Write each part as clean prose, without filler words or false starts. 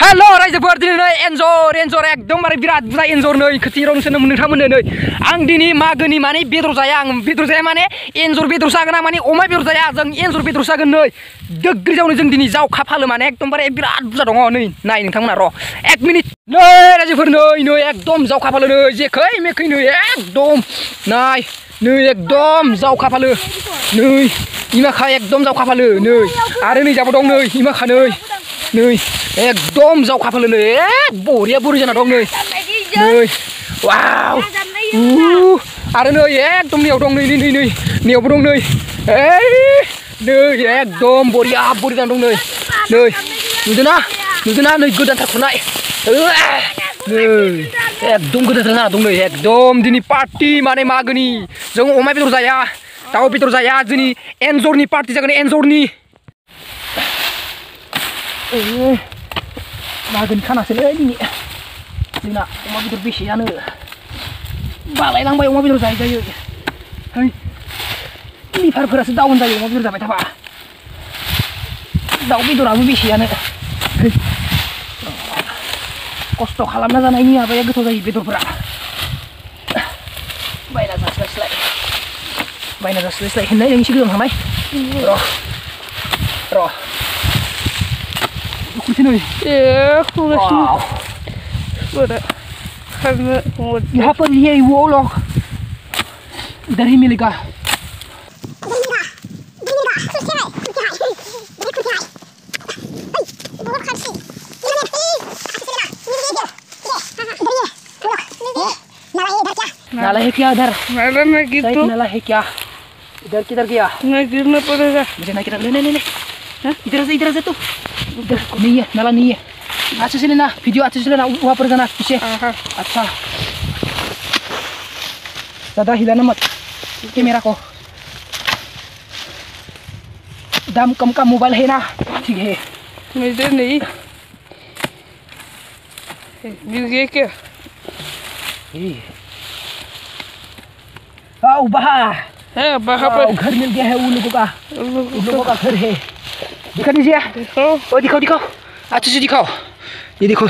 Hello रायजोफोर दिनै एन्जर एकदमबारे बिराद बुरजा एन्जर नै खोथिरावनो नोंथांमोननो नै आं दिनै मागोनि माने बेदर जाया आं बेदर जाया माने एन्जर बेदर जागोन आं माने अमा बेदर जाया जों एन्जर बेदर जागोन नै दोग्रिजावनो जों दिनै जावखा फालो माने एकदमबारे बिराद बुरजा दङ नै नाय नोंथांमोना र' 1 मिनिट नै रायजोफोर नै एकदम जावखा फालो नै जेखै मेखै नै एकदम नाय नै एकदम जावखा फालो नै इमाखा एकदम जावखा फालो नै आरो नै जाबो दं नै इमाखा नै एकदम जावखा फालो नै बरिया बुरि जाना दं नै वाव आरो नै एकदम नैयाव दं नै नैयावबो दं नै एकदम बरिया बुरि जाना दं नै नुदोंना नै गोदानथार खुरनाय नै एकदम गोदानथार जाना दं नै एकदम दिनै पार्टि माने मागोनि जों अमा बेदर जाया दाउ बेदर जाया दिनै एन्जरनि पार्टि जागोन एन्जरनि मागोनि खानासोलै दिनै जोंना अमा बेदर बेसे जानो बालायलांबाय अमा बेदर जायै है लिभारफोरासो डाउन जायो अमा बेदर जाबाय थाबा दाउ बेदराबो बेसे जानो खस्थ' खालामना जानायनि माबाया गोथाव जायो बेदरफोरा बायना जास्लायस्लाय होननाय नों एसे गोजान थांनाय र' Continue. Yeah, cool. यहाँ पर ये वो लोग इधर ही मिलेगा नाला है क्या इधर नाला में गिर तो नाला है क्या इधर किधर गया नहीं गिरना पड़ेगा मुझे ना नहीं इधर से तू उधर नहीं है नाला नहीं है अच्छे से लेना वीडियो अच्छे से लेना वहाँ पर जाना पीछे अच्छा ज़्यादा हिलाना मत कैमरा को दाम कम का मोबाइल है ना ठीक है मुझे नहीं मिल गया क्या आओ बाहर है बाहर पर घर मिल गया है उन लोगों का घर है दिखा दीजिए दिखाओ अच्छे से दिखाओ ये दिखाओ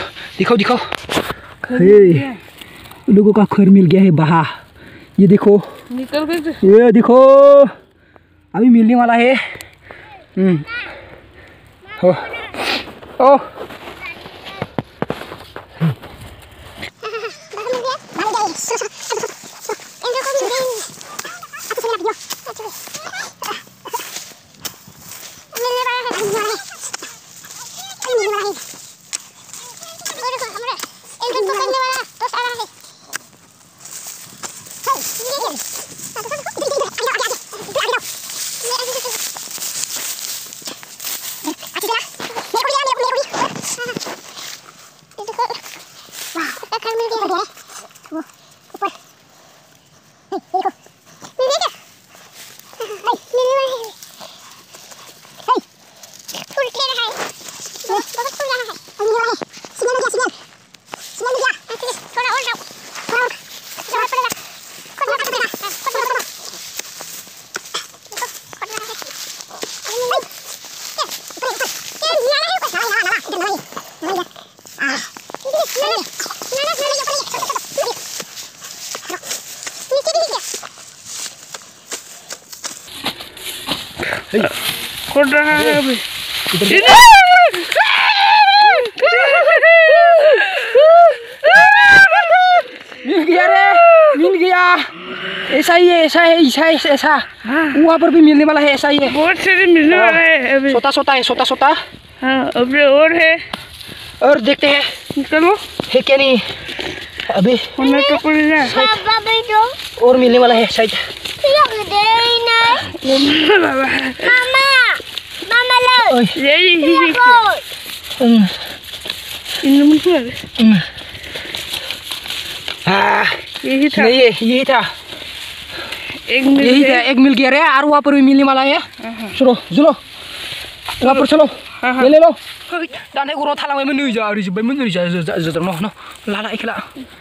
लोगों का घर मिल गया है बाहर ये देखो निकल गए ये देखो अभी मिलने वाला है खोल रहा है अभी मिल गया ऐसा ही है ऐसा वहाँ पर भी मिलने वाला है ऐसा ही है बहुत सारे मिलने वाला है अभी छोटा हाँ अभी और है और देखते हैं निकलो है क्या नहीं अभी और मिलने वाला है शायद यही था एक मिल गया रे और वहाँ पर भी मिलने वाला है चलो वहाँ पर चलो ले लो दाने गुरो थालांबायमोन नै जा ओरै जोब्बायमोन ओरै जा न लाला एखेला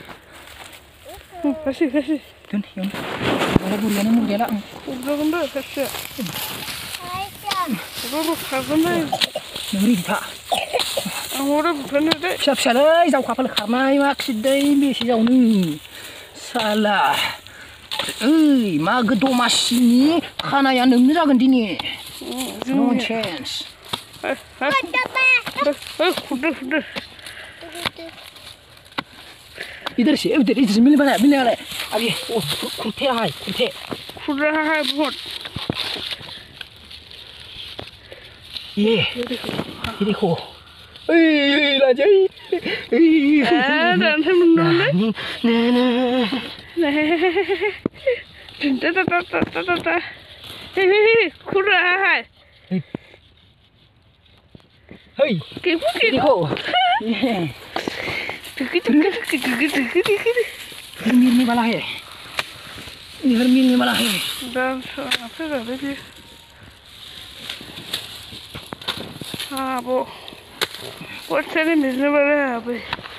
दोन एवनो बुरैयानो मुरगैला नोंनि था Ahora bukan deh. Siap-siap jauh karena maksud deh besi jauh nih. Salah. Magw domasini karena yang nemu jagan dini. No chance. Udah. इधर से मिल बना अभी ओ कुर्ते है बहुत ये देखो राजा nanti menoleh kurang hai देखो मिलने वाला है इधर मिलने वाला है हाँ वो बहुत सारे मिलने वाले हैं यहाँ पे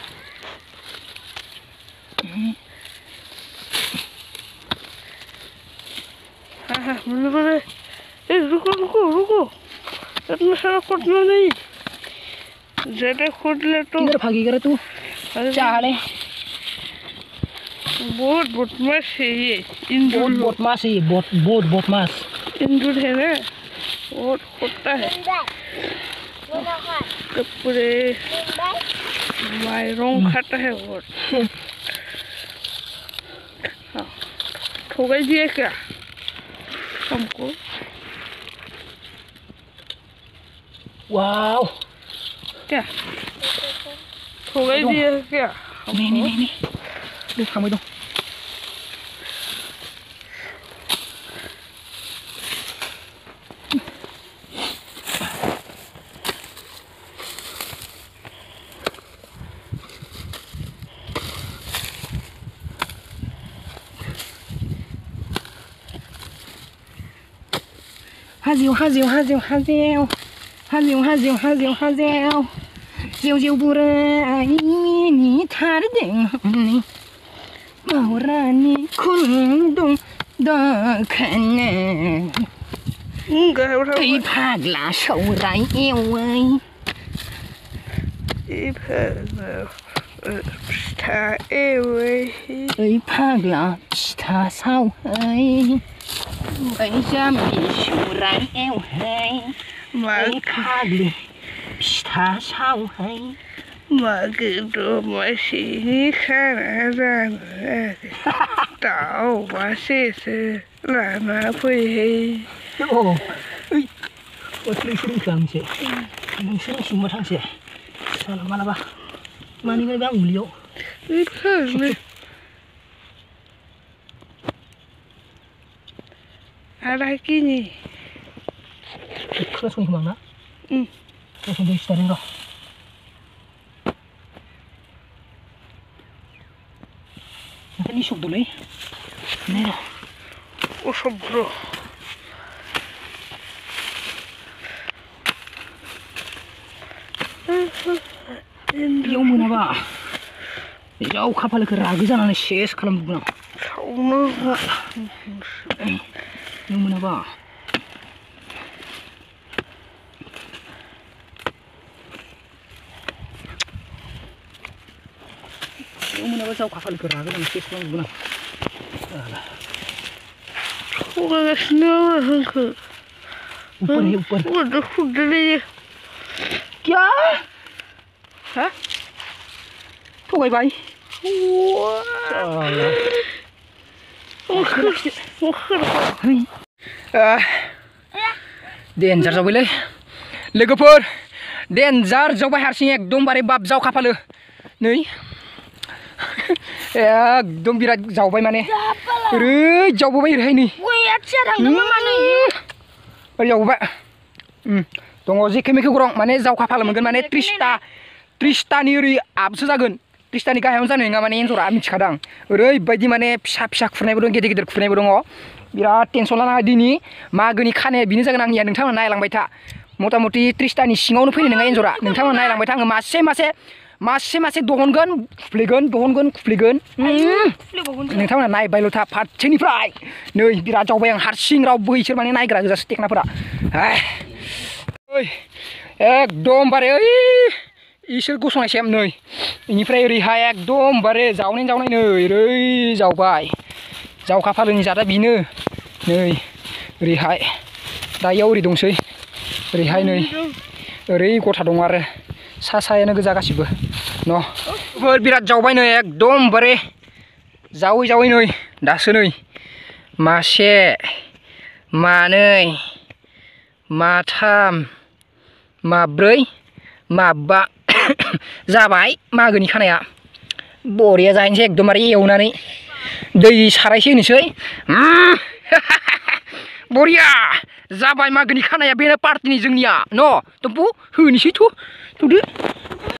हाँ मिलने वाले रुको इतना सारा खोदना नहीं ज़्यादा खोद ले तो किधर भागेगा तू चाले बहुत बदमाश है ये बहुत बदमाश है बहुत बदमाश इंदूर है ना बहुत खोदता है कपड़े मायरों खाता है बहुत हाँ ठोका दिया क्या हमको वाव क्या ठोका दिया क्या नहीं Đi không đi đâu. Diều bù ra ni thar đỉnh màu ra ni khung đông đó khăn cái phạt là sầu rải eo ơi thả eo ơi cái phạt là thả sao ơi bây giờ mình sầu rải eo hay mà phạt là thả sao hay mà cái đồ mà xí khá là ra tạo và xí là mà phải ồ ơi tôi sering thằng chị mình sering thằng chị sao mà là ba mà đi với ngủ liễu ít hơn nữa ada kini kelas nih mana langsung dari starting kok nanti disuk dulu ya ini loh usap bro Yang mana ba? Jauh kapal keragi sana nih ses kalau bukan. Yang mana ba? Yang mana ba jauh kapal keragi sana ses kalau bukan. Udah senang ke? ऊपर. Udah deh. क्या हाँ तो भाई भाई डेन्जार जाबायलै लोगोफोर डेन्जार जाबाय हारसिं एकदमबारे बाब जाव खाफालो नै एकदम बिराद जावबाय माने ओरै जावबोबाय ओरैहाय नै ओरै जावबोबाय दङ जेखे मेखे गरं माने जावखा फालो मोनगोन माने 30तानि ओरै आबसो जागोन 30तानि गाहायावनो जानाय नङा माने एन्जरा मिथिखादां ओरैबायदि माने फिसा फिसा खुरनायबो दं गेदेर गेदेर खुरनायबो दङ बिराद टेनसन लानाङा दिनै मागोनि खानाया बिनो जागोन आंनिया नोंथांमोना नायलांबाय था मथा मथि 30तानि सिङावनो फैनाय नङा एन्जरा नोंथांमोना नायलांबाय था आङो मासे दहनगोन खुफ्लेगोन नोंथांमोना नायबायल' था फारसेनिफ्राय नै बिराद जावबाय आं हारसिं रावबो इसोर माने नायग्रा गोजासो टेकनाफोरा एकदमबारे ओइ इसोर गसंनायसिम नै बेनिफ्राय ओरैहाय एकदमबारे जावनाय नै ओरै जावबाय जावखा फालोनि जादा बिनो नै ओरैहाय दायाव ओरै दंसै ओरैहाय नै ओरै गथा दं आरो सायानो गोजा गासिबो न' बिराद जावबाय नै एकदमबारे जावै नै दासो नै मासे मानै माथाम माब्रै माबा जाबाय मागोनि खानाया बरिया जाहैनोसै एकदमबारे एवनानै दै सारायसे होनोसै बरिया जाबाय मागोनि खानाया बेनो पार्टिनि जोंनिया न' तम्पु होनोसैथ' थुदो